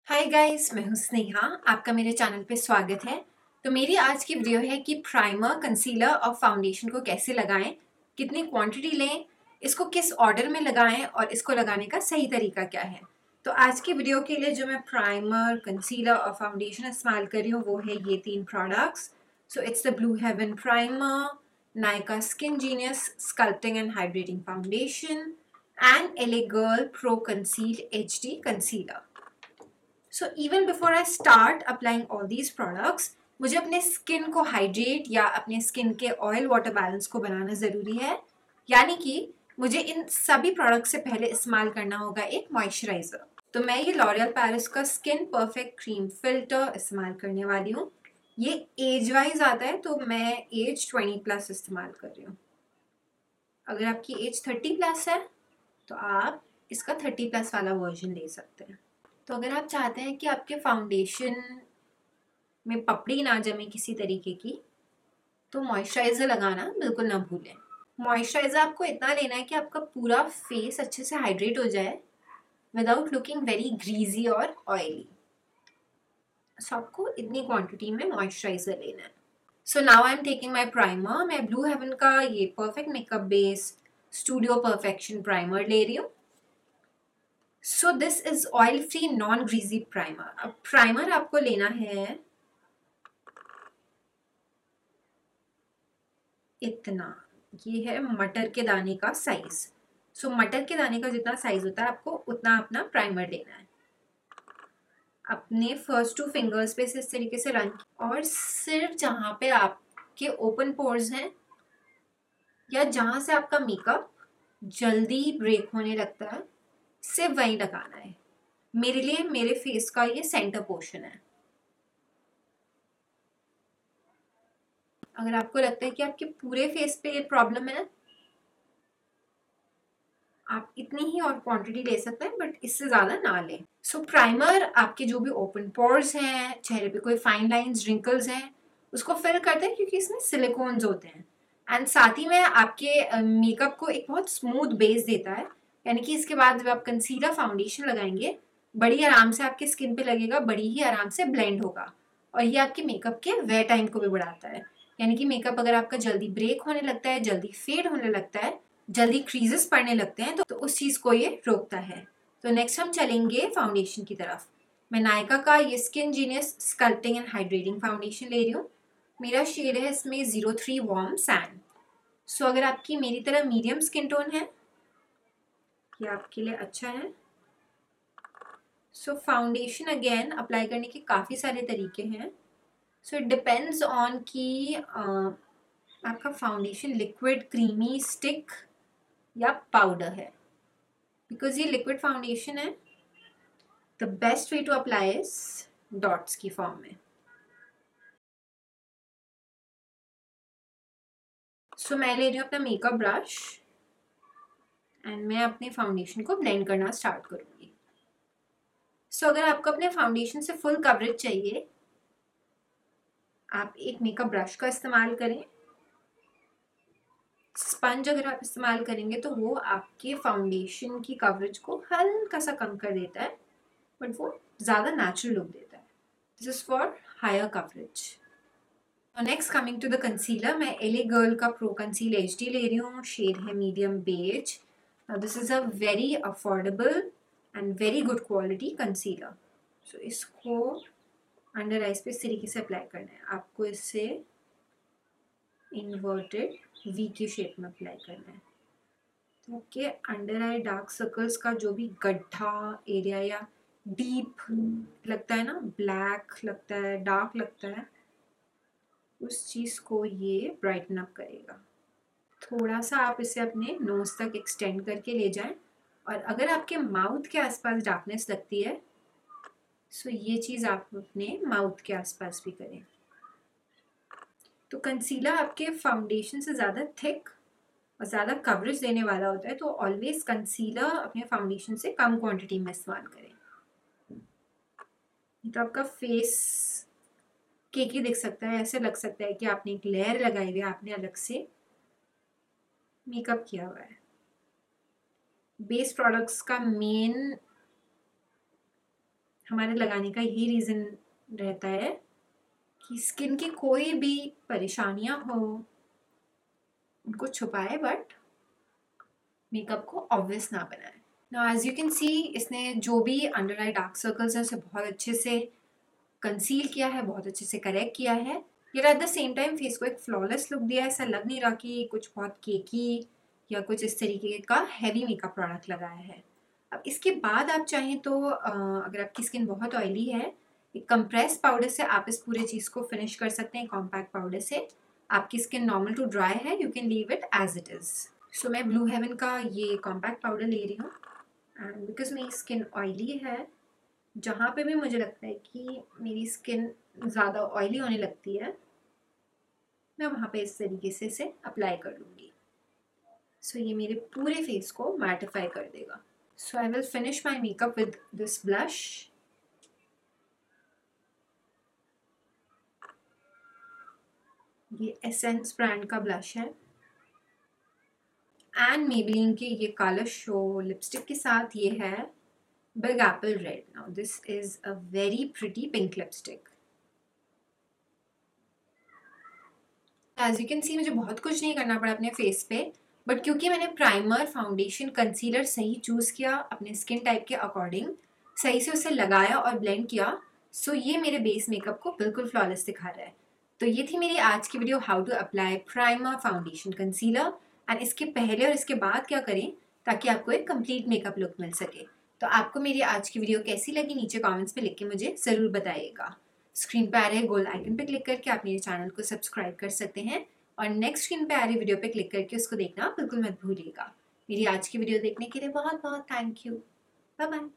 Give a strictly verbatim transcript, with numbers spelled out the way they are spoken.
Hi guys, मैं हूं स्नेहा। आपका मेरे चैनल पे स्वागत है। तो मेरी आज की वीडियो है कि प्राइमर, कंसीलर और फाउंडेशन को कैसे लगाएं, कितनी क्वांटिटी लें, इसको किस ऑर्डर में लगाएं और इसको लगाने का सही तरीका क्या है। तो आज की वीडियो के लिए जो मैं प्राइमर, कंसीलर और फाउंडेशन इस्तेमाल कर रही हूँ वो है ये तीन products. So it's the blue heaven primer, Nykaa skin genius sculpting and hydrating foundation and L A girl pro conceal H D concealer. So even before I start applying all these products, मुझे अपने skin को hydrate या अपने skin के oil water balance को बनाना ज़रूरी है। यानी कि मुझे इन सभी प्रोडक्ट्स से पहले इस्तेमाल करना होगा एक मॉइस्चराइज़र। तो मैं ये लॉरियल पैरिस का स्किन परफेक्ट क्रीम फिल्टर इस्तेमाल करने वाली हूँ। ये एज वाइज आता है, तो मैं एज ट्वेंटी प्लस इस्तेमाल कर रही हूँ। अगर आपकी एज थर्टी प्लस है तो आप इसका थर्टी प्लस वाला वर्जन ले सकते हैं। तो अगर आप चाहते हैं कि आपके फाउंडेशन में पपड़ी ना जमे किसी तरीके की, तो मॉइस्चराइज़र लगाना बिल्कुल ना भूलें। मॉइस्चराइज़र आपको इतना लेना है कि आपका पूरा फेस अच्छे से हाइड्रेट हो जाए विदाउट लुकिंग वेरी ग्रीजी और ऑयली। सो आपको इतनी क्वांटिटी में मॉइस्चराइज़र लेना है। So now I am taking my primer. मैं ब्लू हेवन का ये perfect makeup base studio perfection primer ले रही हूँ। So this is oil free non greasy primer. अब प्राइमर आपको लेना है इतना, ये है मटर के दाने का साइज। सो मटर के दाने का जितना साइज होता है आपको उतना अपना प्राइमर लेना है। अपने फर्स्ट टू फिंगर्स पे से इस तरीके से रन, और सिर्फ जहाँ पे आपके ओपन पोर्स हैं या जहाँ से आपका मेकअप जल्दी ब्रेक होने लगता है, सिर्फ वहीं लगाना है। मेरे लिए मेरे फेस का ये सेंटर पोर्शन है। अगर आपको लगता है कि आपके पूरे फेस पे ये प्रॉब्लम है, आप इतनी ही और क्वांटिटी ले सकते हैं, बट इससे ज़्यादा ना लें। सो so, प्राइमर आपके जो भी ओपन पोर्स हैं, चेहरे पे कोई फाइन लाइंस, रिंकल्स हैं, उसको फिल करते हैं क्योंकि इसमें सिलिकॉन्स होते हैं। एंड साथ ही में आपके मेकअप uh, को एक बहुत स्मूथ बेस देता है। यानी कि इसके बाद जब आप कंसीलर फाउंडेशन लगाएंगे, बड़ी आराम से आपके स्किन पे लगेगा, बड़ी ही आराम से ब्लेंड होगा। और ये आपके मेकअप के वेयर टाइम को भी बढ़ाता है। यानी कि मेकअप अगर आपका जल्दी ब्रेक होने लगता है, जल्दी फेड होने लगता है, जल्दी क्रीजेस पड़ने लगते हैं, तो, तो उस चीज़ को ये रोकता है। तो नेक्स्ट हम चलेंगे फाउंडेशन की तरफ। मैं नायका का ये skin genius sculpting and hydrating foundation ले रही हूँ। मेरा शेड है इसमें zero three warm sand. So अगर आपकी मेरी तरह मीडियम स्किन टोन है, ये आपके लिए अच्छा है। सो फाउंडेशन अगेन अप्लाई करने के काफ़ी सारे तरीके हैं। सो इट डिपेंड्स ऑन कि uh, आपका फाउंडेशन लिक्विड, क्रीमी, स्टिक या पाउडर है। बिकॉज ये लिक्विड फाउंडेशन है, the best way to apply is dots की फॉर्म में। सो so, मैं ले रही हूँ अपना मेकअप ब्रश एंड मैं अपने फाउंडेशन को ब्लेंड करना स्टार्ट करूँगी। सो so, अगर आपको अपने फाउंडेशन से फुल कवरेज चाहिए, आप एक मेकअप ब्रश का इस्तेमाल करें। स्पंज अगर आप इस्तेमाल करेंगे तो वो आपके फाउंडेशन की कवरेज को हल्का सा कम कर देता है, बट वो ज़्यादा नेचुरल लुक देता है। This is for higher coverage. Next coming to the concealer, मैं एल ए गर्ल का प्रो कंसील एच डी ले रही हूँ। शेड है medium beige. This is a very affordable and very good quality concealer. So इसको under eyes पे इस तरीके से अप्लाई करना है। आपको इससे इन्वर्टेड वी की शेप में अप्लाई करना है। Okay, under eye dark circles का जो भी गड्ढा एरिया या डीप लगता है ना, ब्लैक लगता है, डार्क लगता है, उस चीज़ को ये ब्राइटन अप करेगा। थोड़ा सा आप इसे अपने नोज तक एक्सटेंड करके ले जाएं, और अगर आपके माउथ के आसपास डार्कनेस लगती है, सो ये चीज़ आप अपने माउथ के आसपास भी करें। तो कंसीलर आपके फाउंडेशन से ज़्यादा थिक और ज़्यादा कवरेज देने वाला होता है, तो ऑलवेज कंसीलर अपने फाउंडेशन से कम क्वांटिटी में इस्तेमाल करें। तो आपका फेस केकी दिख सकता है, ऐसे लग सकता है कि आपने एक लेयर लगाई हुई है, आपने अलग से मेकअप किया हुआ है। बेस प्रोडक्ट्स का मेन हमारे लगाने का यही रीज़न रहता है कि स्किन की कोई भी परेशानियां हो उनको छुपाए बट मेकअप को ऑब्वियस ना बनाए। Now as you can see इसने जो भी अंडर आई डार्क सर्कल्स हैं उसे बहुत अच्छे से कंसील किया है, बहुत अच्छे से करेक्ट किया है, yet at the same time face को एक फ्लॉलेस लुक दिया है। ऐसा लग नहीं रहा कि कुछ बहुत केकी या कुछ इस तरीके का हैवी मेकअप प्रोडक्ट लगाया है। अब इसके बाद आप चाहें तो अगर आपकी स्किन बहुत ऑयली है, एक कंप्रेस पाउडर से आप इस पूरे चीज़ को फिनिश कर सकते हैं। कॉम्पैक्ट पाउडर से आपकी स्किन नॉर्मल टू ड्राई है, you can leave it as it is. So मैं ब्लू हेवन का ये कॉम्पैक्ट पाउडर ले रही हूँ एंड बिकॉज मेरी स्किन ऑयली है, जहाँ पे भी मुझे लगता है कि मेरी स्किन ज़्यादा ऑयली होने लगती है मैं वहाँ पे इस तरीके से इसे अप्लाई कर लूँगी। सो so, ये मेरे पूरे फेस को मैटिफाई कर देगा। So I will finish my makeup with this blush. ये एसेंस ब्रांड का ब्लश है एंड मेबेलिन के ये काला शो लिपस्टिक के साथ ये है big apple red. Now this is a very pretty pink lipstick. As you can see मुझे बहुत कुछ नहीं करना पड़ा अपने फेस पे, बट क्योंकि मैंने प्राइमर, फाउंडेशन, कंसीलर सही चूज़ किया अपने स्किन टाइप के अकॉर्डिंग, सही से उसे लगाया और ब्लेंड किया, सो so ये मेरे बेस मेकअप को बिल्कुल फ्लॉलेस दिखा रहा है। तो ये थी मेरी आज की video, how to apply primer, foundation, concealer and इसके पहले और इसके बाद क्या करें ताकि आपको एक कंप्लीट मेकअप लुक मिल सके। तो आपको मेरी आज की वीडियो कैसी लगी नीचे कमेंट्स में लिख के मुझे ज़रूर बताइएगा। स्क्रीन पे आ रहे गोल आइकन पे क्लिक करके आप मेरे चैनल को सब्सक्राइब कर सकते हैं और नेक्स्ट स्क्रीन पे आ रही वीडियो पे क्लिक करके उसको देखना बिल्कुल मत भूलिएगा। मेरी आज की वीडियो देखने के लिए बहुत बहुत थैंक यू। Bye bye.